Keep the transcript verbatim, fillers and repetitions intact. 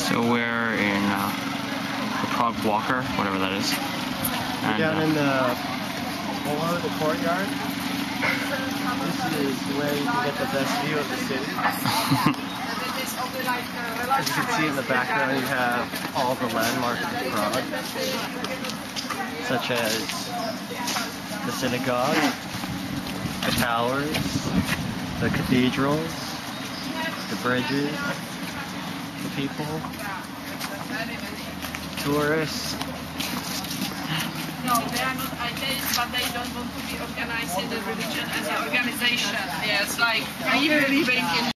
So we're in uh, the Prague Walker, whatever that is. And, down uh, in the below the courtyard. This is where you can get the best view of the city. As you can see in the background, you have all the landmarks of Prague, such as the synagogue, the towers, the cathedrals, the bridges, the people, tourists. No, they are not atheists, but they don't want to be organized in the religion as an organization. Yeah, it's like, are you believing in